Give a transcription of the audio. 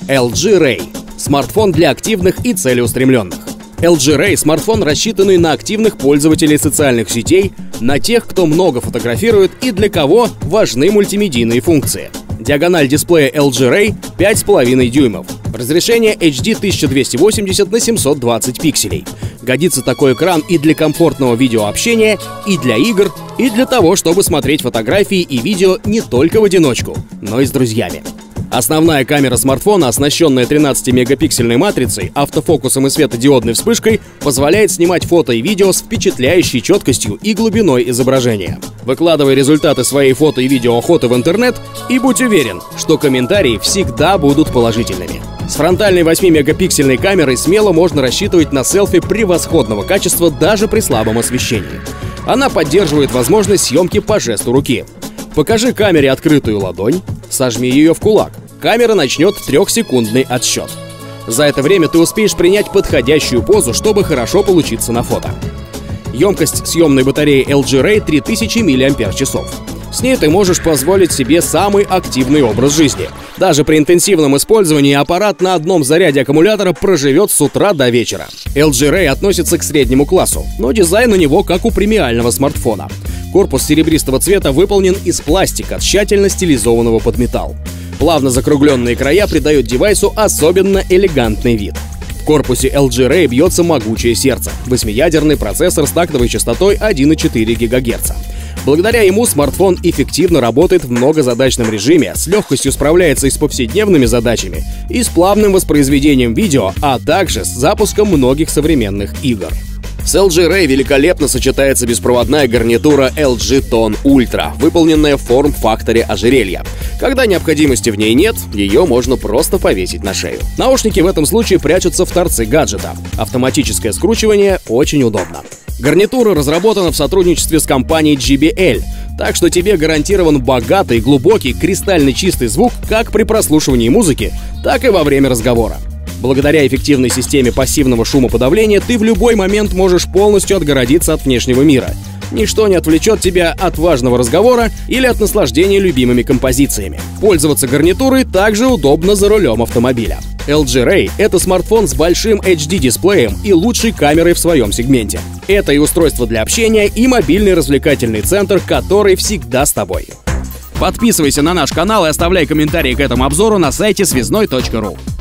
LG Ray – смартфон для активных и целеустремленных. LG Ray – смартфон, рассчитанный на активных пользователей социальных сетей, на тех, кто много фотографирует и для кого важны мультимедийные функции. Диагональ дисплея LG Ray 5,5 дюймов. Разрешение HD 1280 на 720 пикселей. Годится такой экран и для комфортного видеообщения, и для игр, и для того, чтобы смотреть фотографии и видео не только в одиночку, но и с друзьями. Основная камера смартфона, оснащенная 13-мегапиксельной матрицей, автофокусом и светодиодной вспышкой, позволяет снимать фото и видео с впечатляющей четкостью и глубиной изображения. Выкладывай результаты своей фото и видеоохоты в интернет и будь уверен, что комментарии всегда будут положительными. С фронтальной 8-мегапиксельной камерой смело можно рассчитывать на селфи превосходного качества даже при слабом освещении. Она поддерживает возможность съемки по жесту руки. Покажи камере открытую ладонь, сожми ее в кулак. Камера начнет 3-секундный отсчет. За это время ты успеешь принять подходящую позу, чтобы хорошо получиться на фото. Емкость съемной батареи LG Ray 3000 мАч. С ней ты можешь позволить себе самый активный образ жизни. Даже при интенсивном использовании аппарат на одном заряде аккумулятора проживет с утра до вечера. LG Ray относится к среднему классу, но дизайн у него как у премиального смартфона. Корпус серебристого цвета выполнен из пластика, тщательно стилизованного под металл. Плавно закругленные края придают девайсу особенно элегантный вид. В корпусе LG Ray бьется могучее сердце – 8-ядерный процессор с тактовой частотой 1,4 ГГц. Благодаря ему смартфон эффективно работает в многозадачном режиме, с легкостью справляется и с повседневными задачами, и с плавным воспроизведением видео, а также с запуском многих современных игр. С LG Ray великолепно сочетается беспроводная гарнитура LG Tone Ultra, выполненная в форм-факторе ожерелья. Когда необходимости в ней нет, ее можно просто повесить на шею. Наушники в этом случае прячутся в торце гаджета. Автоматическое скручивание очень удобно. Гарнитура разработана в сотрудничестве с компанией JBL, так что тебе гарантирован богатый, глубокий, кристально чистый звук как при прослушивании музыки, так и во время разговора. Благодаря эффективной системе пассивного шумоподавления ты в любой момент можешь полностью отгородиться от внешнего мира. Ничто не отвлечет тебя от важного разговора или от наслаждения любимыми композициями. Пользоваться гарнитурой также удобно за рулем автомобиля. LG Ray — это смартфон с большим HD-дисплеем и лучшей камерой в своем сегменте. Это и устройство для общения, и мобильный развлекательный центр, который всегда с тобой. Подписывайся на наш канал и оставляй комментарии к этому обзору на сайте связной.ру.